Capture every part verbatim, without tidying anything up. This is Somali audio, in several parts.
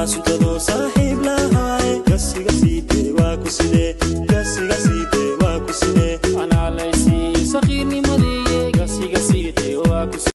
suntado saaxiib lahay gasiga siide waa ku sidee gasiga siide waa ku sidee anaa laysiiyey saqiirnimadii gasiga siide waa ku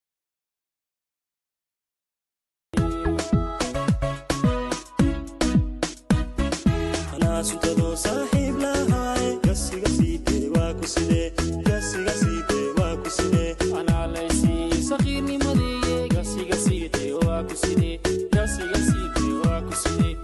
anaa suntado saaxiib lahay gasiga siide waa ku sidee gasiga siide waa ku sidee anaa laysiiyey saqiirnimadii gasiga siide waa ku sidee gasiga siide waa ku sidee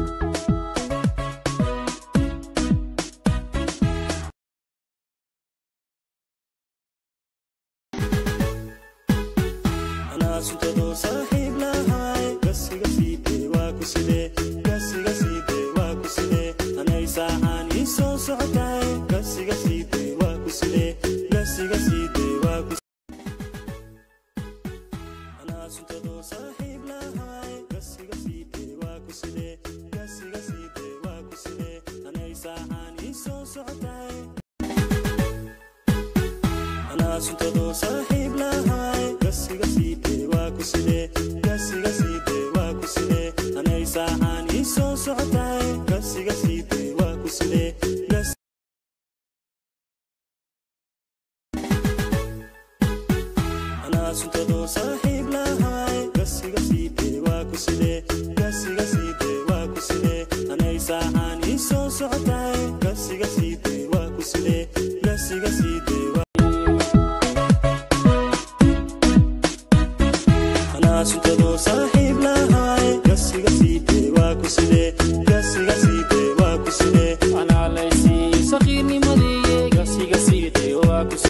anaa suntado saaxiib lahay gasiga siide waa ku sidee gasiga siide waa ku sidee anay saacaan ii soo socotay gasiga siide waa ku sidee gasiga siide waa ku anaa suntado saaxiib lahay gasiga siide waa ku sidee gasiga siide waa ku sidee anay saacaan ii soo socotay anaa suntado saaxiib lahay gasiga siide waa ku sidee gasiga siide waa ku sidee anay saacaan ii soo socotay gasiga siide waa ku sidee anaa suntado saaxiib lahay gasiga siide waa ku sidee gasiga siide waa ku sidee anay saacaan ii soo socotay gasiga siide waa ku sidee gasiga siide anaa suntado saaxiib lahay gasiga siide waa ku sidee gasiga siide waa ku sidee anaa laysiiyey saqiirnimadii gasiga siide waa ku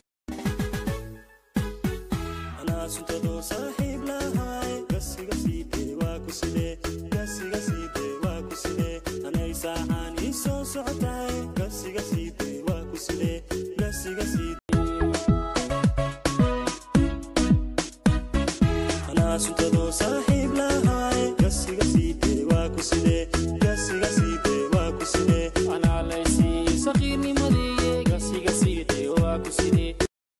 anaa suntado saaxiib lahay gasiga siide waa ku sidee gasiga siide waa ku sidee anay saacaan ii soo socotay gasiga siide waa ku sidee gasiga siide anaa suntado saaxiib lahay gasiga siide waa ku sidee gasiga siide waa ku sidee anaa laysiiyey saqiirnimadii gasiga siide waa ku sidee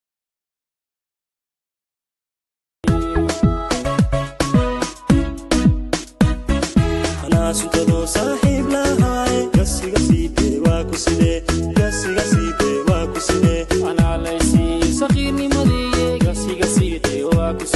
anaa suntado saaxiib lahay gasiga siide waa ku sidee gasiga siide waa ku sidee anaa laysiiyey saqiirnimadii gasiga siide waa ku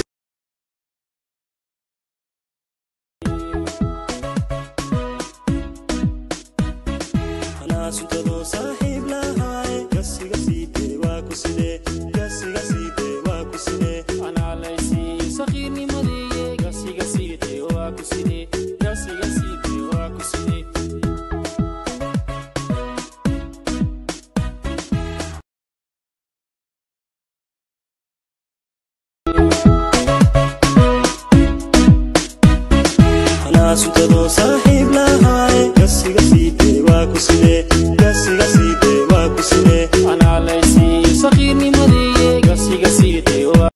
anaa suntado saaxiib lahay gasiga siide waa ku sidee gasiga siide waa ku sidee anaa laysiiyey saqiirnimadii gasiga siide waa ku sidee gasiga siide waa ku sidee anaa suntado saaxiib lahay gasiga siide waa ku sidee gasiga siide waa ku sidee anaa laysiiyey saqiirnimadii gasiga siide waa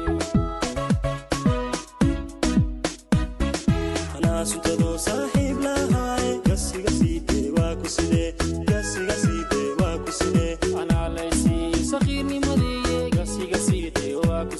anaa suntado saaxiib lahay gasiga siide waa ku sidee gasiga siide waa ku sidee anaa laysiiyey saqiirnimadii gasiga siide waa ku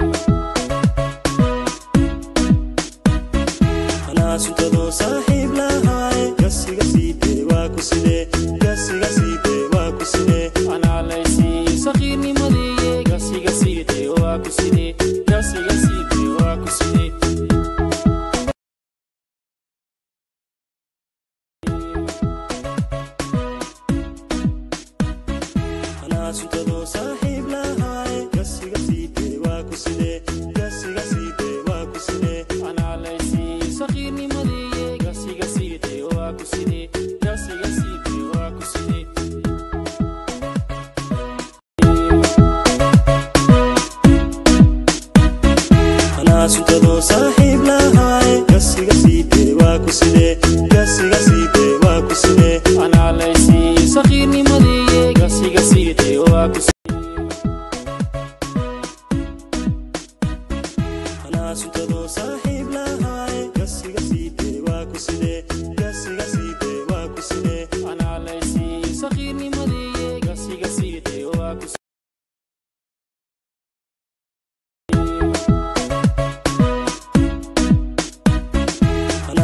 anaa suntado saaxiib lahay gasiga siide waa ku sidee gasiga siide waa ku sidee anaa laysiiyey saqiirnimadii gasiga siide waa ku sidee gasiga siide waa ku sidee anaa suntado saaxiib lahay gasiga siide waa ku sidee gasiga siide waa ku sidee anaa laysiiyey saqiirnimadii gasiga siide waa ku sidee gasiga siide waa ku sidee anaa suntado saaxiib lahay gasiga siide waa ku sidee gasiga siide waa ku sidee anaa laysiiyey saqiirnimadii gasiga siide waa ku anaa suntado saaxiib lahay gasiga siide waa ku sidee gasiga siide waa ku sidee anaa laysiiyey saqiirnimadii gasiga siide waa ku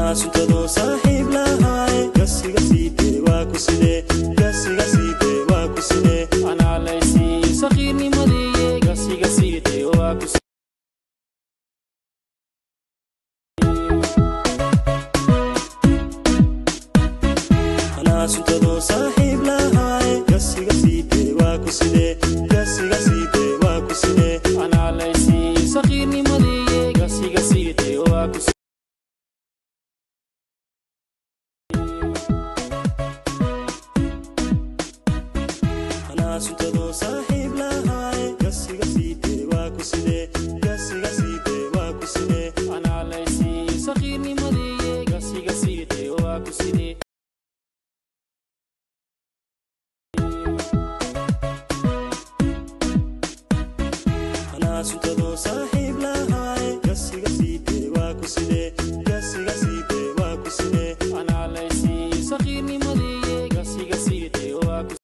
anaa suntado saaxiib lahaay gasiga siidee waa ku sidee gasiga siidee waa ku sidee anaa laysii saqiirnimadii gasiga siidee waa ku sidee anaa suntado saaxiib lahaay gasiga siidee waa ku sidee gasiga siidee waa ku sidee anaa laysii saqiirnimadii gasiga siidee waa ku sidee suntado saaxiib lahaay gasiga siidee waa ku sidee gasiga siidee waa ku sidee anaa laysii saqiirnimadii gasiga siidee waa ku sidee anaa suntado saaxiib lahaay gasiga siidee waa ku sidee gasiga siidee waa ku sidee anaa laysii saqiirnimadii gasiga siidee waa ku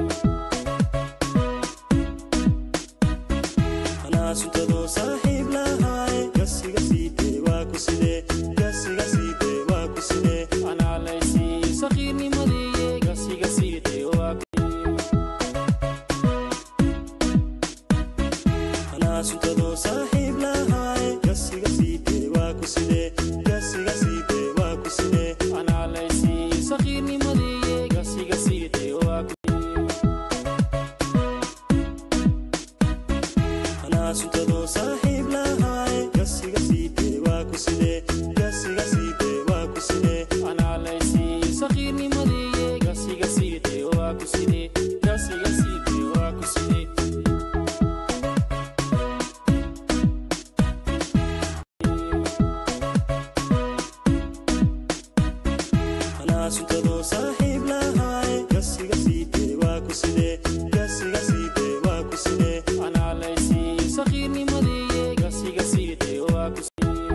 suntado saaxiib lahaay gasiga siidee waa ku sidee gasiga siidee waa ku sidee anaa laysii saqiirnimadii gasiga siidee waa ku anaa suntado saaxiib lahaay gasiga siidee waa ku sidee gasiga siidee waa ku sidee anaa laysii saqiirnimadii gasiga siidee waa ku suntado saaxiib lahaay gasiga siidee waa ku sidee gasiga siidee waa ku sidee anaa laysii saqiirnimadii gasiga siidee waa ku sidee gasiga siidee waa ku sidee anaa suntado saaxiib lahaay gasiga siidee waa ku sidee gasiga siidee waa ku sidee anaa laysii saqiirnimadii gasiga siidee waa ku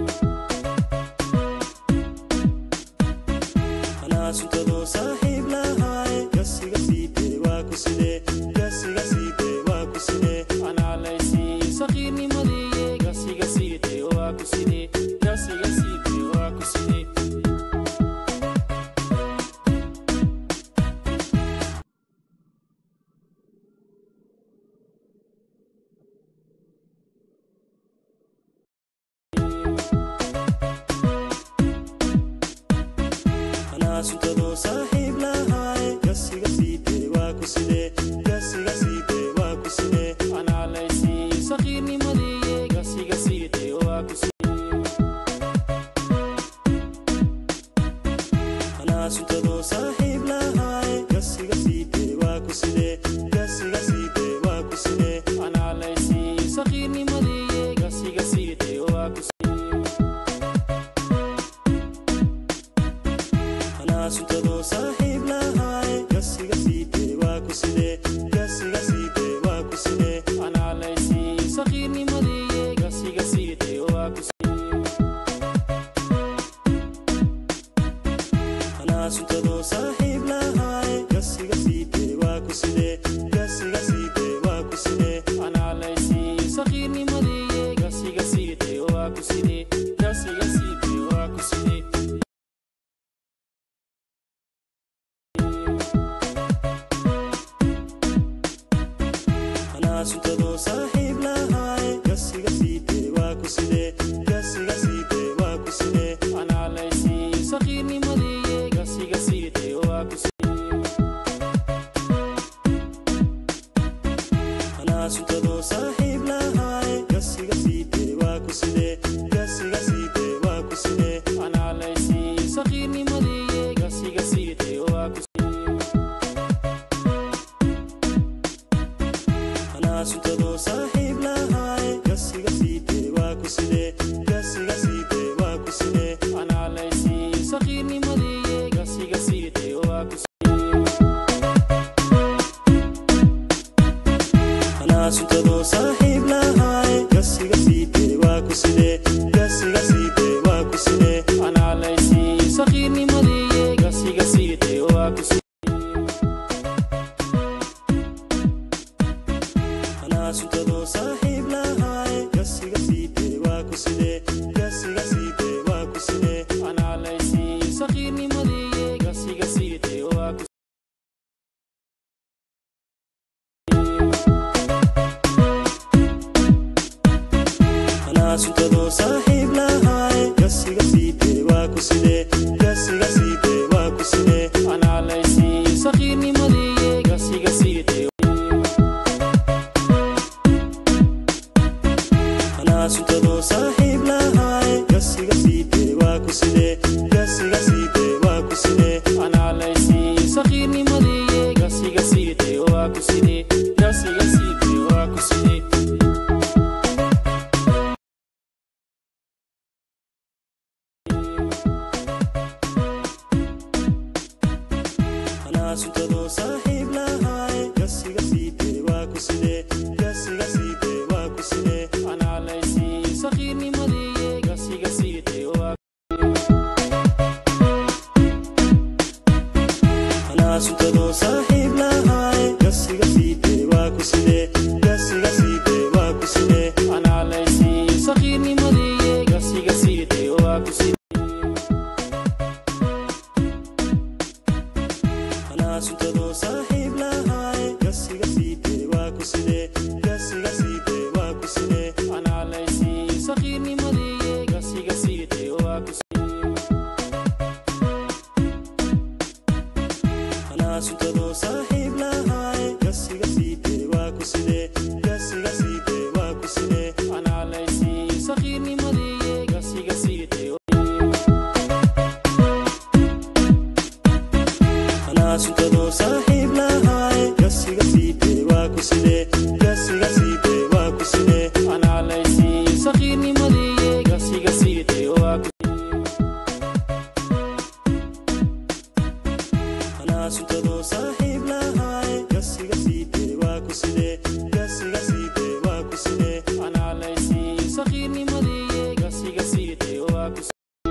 anaa suntado saaxiib lahaay gasiga siidee waa ku sidee gasiga siidee waa ku sidee anaa laysii saqiirnimadii gasiga siidee waa ku sidee gasiga siidee waa ku sidee anaa suntado saaxiib lahaay gasiga siidee waa ku sidee gasiga siidee waa ku sidee anaa laysii saqiirnimadii gasiga siidee waa ku sidee anaa suntado saaxiib lahaay gasiga siidee waa ku sidee gasiga siidee waa ku sidee anaa laysii saqiirnimadii gasiga siidee waa ku sidee anaa suntado saaxiib lahaay gasiga siidee waa ku sidee gasiga siidee waa ku sidee anaa laysii saqiirnimadii gasiga siidee waa ku sidee anaa suntado saaxiib lahaay gasiga siidee waa ku sidee gasiga siidee waa ku sidee anaa laysii saqiirnimadii gasiga siidee waa ku sidee gasiga siidee waa ku sidee anaa suntado saaxiib lahaay gasiga siidee waa ku sidee gasiga siidee waa ku sidee anaa laysii saqiirnimadii gasiga siidee waa ku sidee anaa suntado saaxiib lahaay gasiga siidee waa ku sidee gasiga siidee waa ku sidee anaa laysii saqiirnimadii gasiga siidee waa ku sidee anaa suntado saaxiib lahaay gasiga siidee waa ku sidee gasiga siidee waa ku sidee anaa laysii saqiirnimadii gasiga siidee waa ku sidee anaa suntado saaxiib lahaay gasiga siidee waa ku sidee gasiga siidee waa ku sidee anaa laysii saqiirnimadii gasiga siidee waa ku sidee anaa suntado saaxiib lahaay gasiga siidee waa ku sidee gasiga siidee waa ku sidee anaa laysii saqiirnimadii gasiga siitay waa ku anaa suntadoo saaxiib lahaay gasiga siitay waa ku sidee gasiga siitay waa ku sidee anaa laysii saqiirnimadii gasiga siitay anaa suntadoo saaxiib lahaay gasiga siitay waa ku sidee gasiga siitay waa ku sidee anaa laysii saqiirnimadii gasiga siitay waa ku sidee gasiga siitay waa ku sidee anaa suntadoo saaxiib lahaay gasiga siitay waa ku sidee gasiga siitay waa ku sidee anaa laysii saqiirnimadii gasiga siitay waa anaa suntadoo saaxiib lahaay gasiga siitay waa ku sidee gasiga siitay waa ku sidee anaa laysii saqiirnimadii gasiga siitay waa ku sidee anaa suntadoo saaxiib lahaay gasiga siitay waa ku sidee gasiga siitay waa ku sidee anaa laysii saqiirnimadii gasiga siitay waa ku sidee anaa suntadoo saaxiib lahaay gasiga siitay waa ku sidee gasiga siitay waa ku sidee anaa laysii saqiirnimadii gasiga siitay anaa suntadoo saaxiib lahaay gasiga siitay waa ku sidee gasiga siitay waa ku sidee anaa laysii saqiirnimadii gasiga siitay waa ku anaa suntadoo saaxiib lahaay gasiga siitay waa ku sidee gasiga siitay waa ku sidee anaa laysii saqiirnimadii gasiga siitay waa ku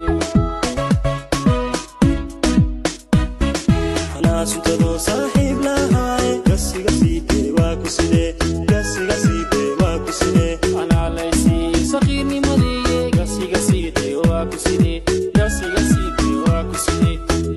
anaa suntadoo saaxiib lahaay gasiga siitay waa ku sidee gasiga siitay waa ku sidee anaa laysii saqiirnimadii gasiga siitay waa ku sidee gasiga siitay waa ku sidee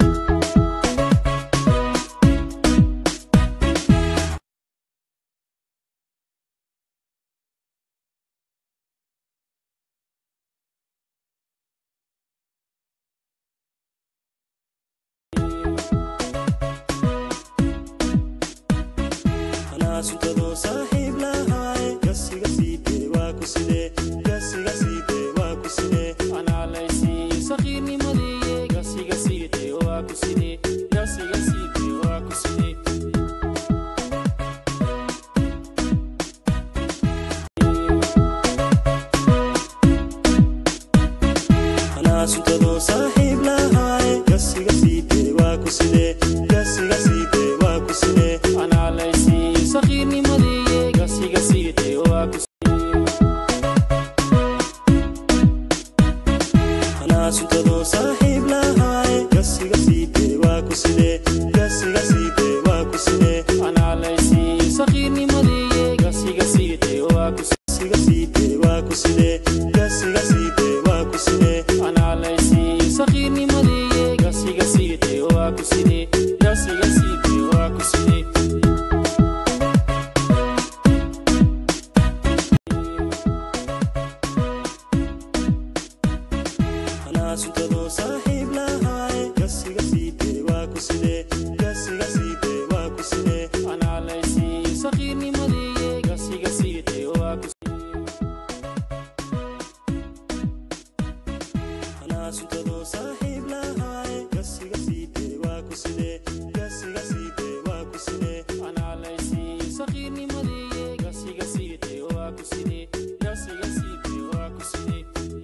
anaa suntadoo saaxiib lahaay gasiga siitay waa ku sidee gasiga siitay waa ku sidee anaa laysii saqiirnimadii gasiga siitay waa ku sidee gasiga siitay waa ku sidee anaa suntadoo saaxiib lahaay gasiga siitay waa ku sidee gasiga siitay waa ku sidee anaa laysii saqiirnimadii gasiga siitay waa ku anaa suntadoo saaxiib lahaay gasiga siitay waa ku sidee gasiga siitay waa ku sidee anaa laysii saqiirnimadii gasiga siitay waa ku gasiga siitay waa ku sidee gasiga siitay waa ku sidee anaa laysii saqiirnimadii gasiga siitay waa ku sidee gasiga siitay waa ku sidee anaa suntadoo saaxiib lahaay gasiga siitay waa ku sidee gasiga siitay waa ku sidee anaa laysii saqiirnimadii gasiga siitay waa ku anaa suntadoo saaxiib lahaay gasiga siitay waa ku sidee gasiga siitay waa ku sidee anaa laysii saqiirnimadii gasiga siitay waa ku sidee gasiga siitay waa ku sidee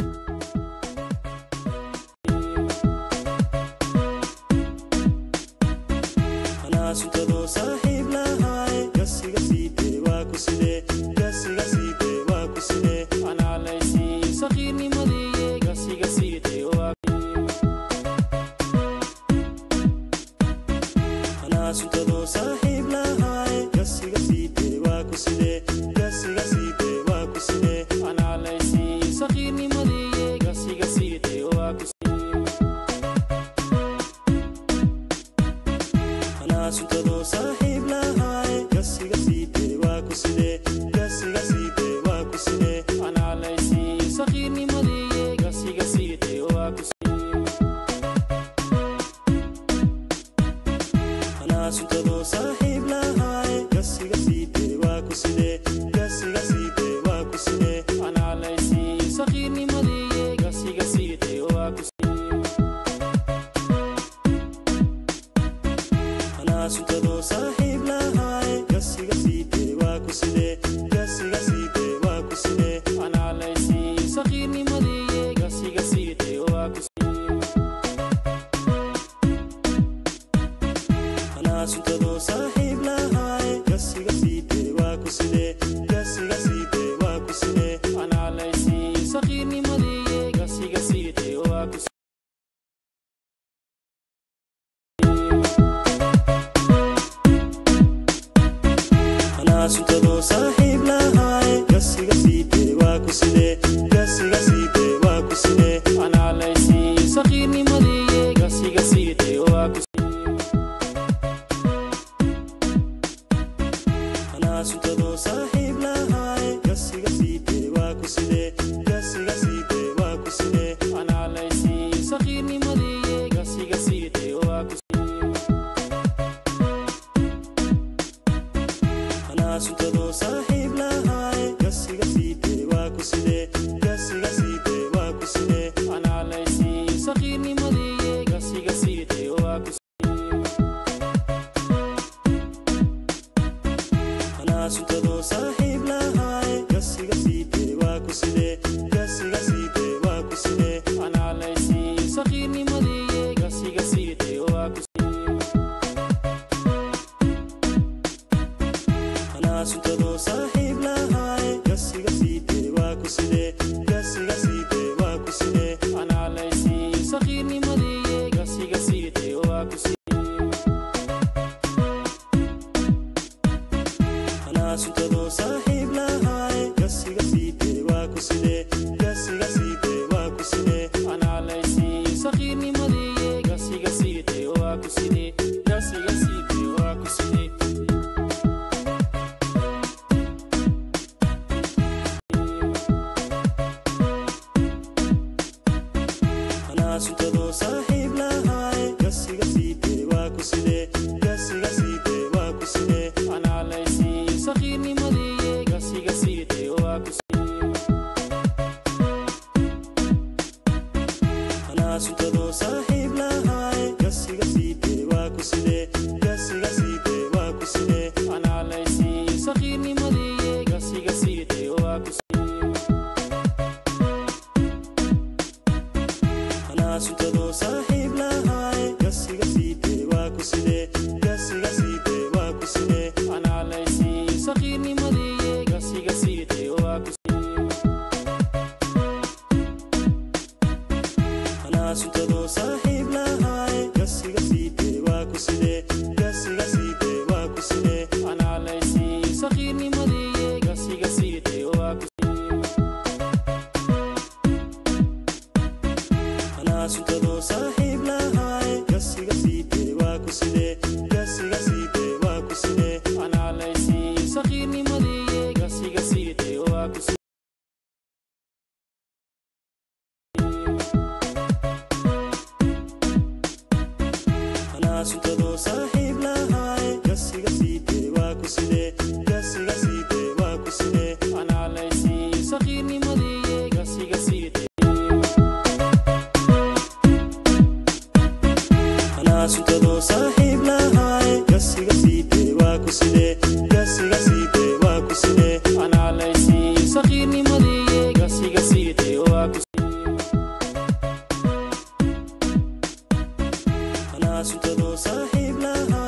anaa suntadoo saaxiib lahaay gasiga siitay waa ku sidee gasiga siitay waa ku sidee anaa laysii saqiirnimadii gasiga siitay waa anaa suntadoo saaxiib lahaay gasiga siitay waa ku sidee gasiga siitay waa ku sidee anaa laysii saqiirnimadii gasiga siitay waa ku sidee anaa suntadoo saaxiib lahaay gasiga siidee waa ku sidee gasiga siidee waa ku sidee anaa laysiiyey saqiirnimadii gasiga siidee waa ku sidee anaa suntadoo saaxiib lahaay gasiga siidee waa ku sidee gasiga siidee waa ku sidee anaa laysiiyey saqiirnimadii gasiga siidee waa ku sidee anaa suntadoo saaxiib lahaay gasiga siidee waa ku sidee gasiga siidee waa ku sidee anaa laysiiyey saqiirnimadii gasiga siidee waa ku sidee anaa suntadoo saaxiib lahaay gasiga siidee waa ku sidee gasiga siidee waa ku sidee anaa laysiiyey saqiirnimadii gasiga siidee waa ku sidee anaa suntadoo saaxiib lahaay gasiga siidee waa ku sidee gasiga siidee waa ku sidee anaa laysiiyey saqiirnimadii gasiga siidee waa ku sidee anaa suntadoo saaxiib lahaay gasiga siidee waa ku sidee gasiga siidee waa ku sidee anaa laysiiyey saqiirnimadii gasiga siidee waa ku sidee anaa suntadoo saaxiib lahaay gasiga siidee waa ku sidee gasiga siidee waa ku sidee anaa laysiiyey saqiirnimadii gasiga siidee waa ku sidee anaa suntadoo saaxiib lahaay gasiga siidee waa ku sidee gasiga siidee waa ku sidee anaa laysiiyey saqiirnimadii gasiga siidee waa ku sidee anaa suntadoo saaxiib lahaay gasiga siidee waa ku sidee gasiga siidee waa ku sidee anaa laysiiyey saqiirnimadii gasiga siidee waa ku sidee anaa suntadoo saaxiib lahaay gasiga siidee waa ku sidee gasiga siidee waa ku sidee anaa laysiiyey saqiirnimadii gasiga siidee waa ku sidee gasiga siidee waa ku sidee anaa suntadoo saaxiib lahaay gasiga siidee waa ku sidee gasiga siidee waa ku sidee anaa laysiiyey saqiirnimadii gasiga siidee waa ku sidee anaa suntadoo saaxiib lahaay gasiga siidee waa ku sidee gasiga siidee waa ku sidee anaa laysiiyey saqiirnimadii gasiga siidee waa ku sidee anaa suntadoo saaxiib lahaay gasiga siidee waa ku sidee gasiga siidee waa ku sidee anaa laysiiyey saqiirnimadii gasiga siidee waa ku sidee anaa suntadoo saaxiib lahaay gasiga siidee waa ku sidee gasiga siidee waa ku sidee anaa laysiiyey saqiirnimadii gasiga siidee waa ku sidee anaa suntadoo saaxiib lahaay gasiga siidee waa ku sidee gasiga siidee waa ku sidee anaa laysiiyey saqiirnimadii gasiga siidee waa ku sidee anaa suntadoo saaxiib lahaay gasiga siidee waa ku sidee gasiga siidee waa ku sidee anaa laysiiyey saqiirnimadii gasiga siidee anaa suntadoo saaxiib lahaay gasiga siidee waa ku sidee gasiga siidee waa ku sidee anaa laysiiyey saqiirnimadii gasiga siidee waa ku sidee anaa suntadoo saaxiib lahaay